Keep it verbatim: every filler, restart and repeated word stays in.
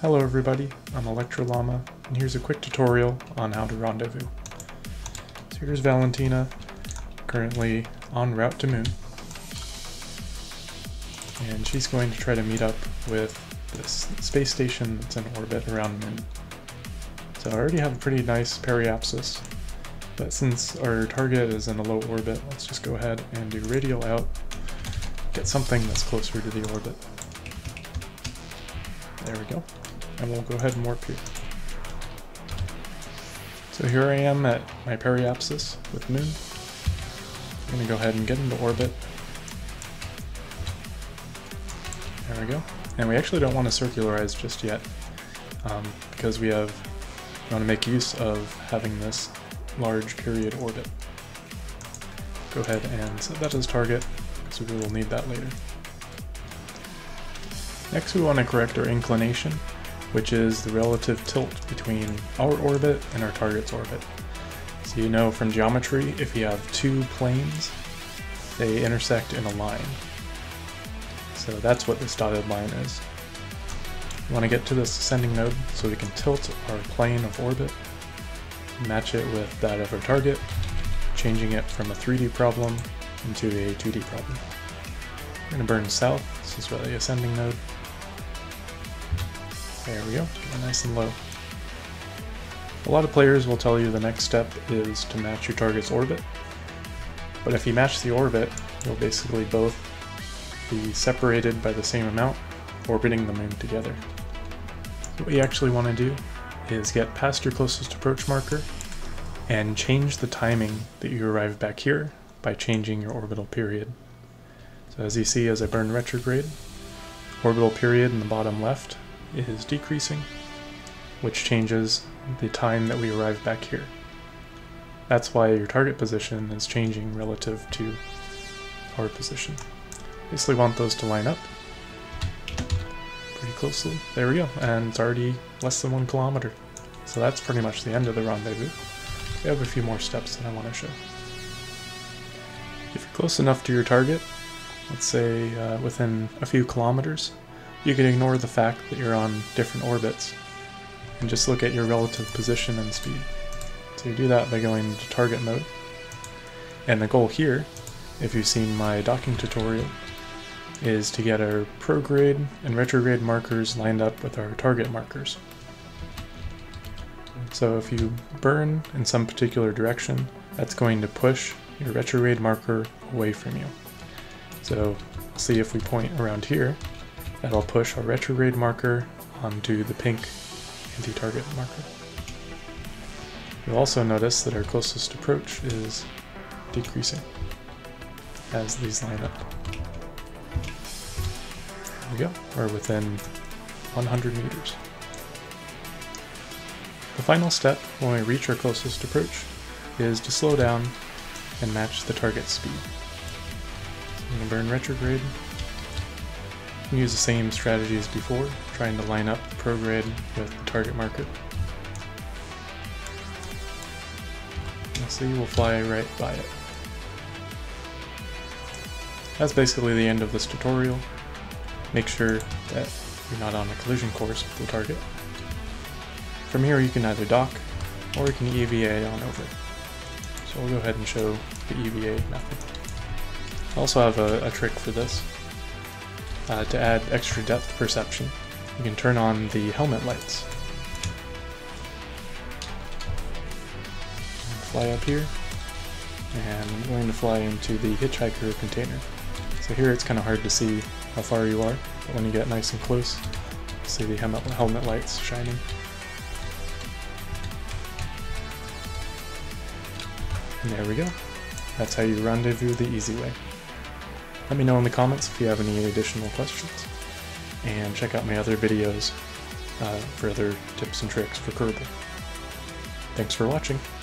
Hello everybody, I'm Electrolama, and here's a quick tutorial on how to rendezvous. So here's Valentina, currently en route to Moon. And she's going to try to meet up with this space station that's in orbit around Moon. So I already have a pretty nice periapsis, but since our target is in a low orbit, let's just go ahead and do radial out, get something that's closer to the orbit. There we go. And we'll go ahead and warp here. So here I am at my periapsis with Moon. I'm going to go ahead and get into orbit. There we go. And we actually don't want to circularize just yet, um, because we have we want to make use of having this large period orbit. Go ahead and set that as target, because we will need that later. Next we want to correct our inclination, which is the relative tilt between our orbit and our target's orbit. So you know from geometry, if you have two planes, they intersect in a line. So that's what this dotted line is. We want to get to this ascending node so we can tilt our plane of orbit, match it with that of our target, changing it from a three D problem into a two D problem. We're going to burn south, this is really the ascending node. There we go, get it nice and low. A lot of players will tell you the next step is to match your target's orbit, but if you match the orbit, you'll basically both be separated by the same amount, orbiting the Moon together. So what you actually want to do is get past your closest approach marker and change the timing that you arrive back here by changing your orbital period. So as you see, as I burn retrograde, orbital period in the bottom left is decreasing, which changes the time that we arrive back here. That's why your target position is changing relative to our position. Basically want those to line up pretty closely. There we go, and it's already less than one kilometer. So that's pretty much the end of the rendezvous. We have a few more steps that I want to show. If you're close enough to your target, let's say uh, within a few kilometers, you can ignore the fact that you're on different orbits and just look at your relative position and speed. So you do that by going into target mode. And the goal here, if you've seen my docking tutorial, is to get our prograde and retrograde markers lined up with our target markers. So if you burn in some particular direction, that's going to push your retrograde marker away from you. So see if we point around here, that'll push our retrograde marker onto the pink anti-target marker. You'll also notice that our closest approach is decreasing as these line up. There we go, we're within one hundred meters. The final step when we reach our closest approach is to slow down and match the target speed. So I'm going to burn retrograde. Use the same strategy as before, trying to line up prograde with the target marker. You'll see we'll fly right by it. That's basically the end of this tutorial. Make sure that you're not on a collision course with the target. From here you can either dock, or you can E V A on over. So we'll go ahead and show the E V A method. I also have a, a trick for this. Uh, to add extra depth perception, you can turn on the helmet lights. Fly up here, and I'm going to fly into the hitchhiker container. So here it's kind of hard to see how far you are, but when you get nice and close, you see the helmet, helmet lights shining. And there we go. That's how you rendezvous the easy way. Let me know in the comments if you have any additional questions, and check out my other videos uh, for other tips and tricks for Kerbal. Thanks for watching.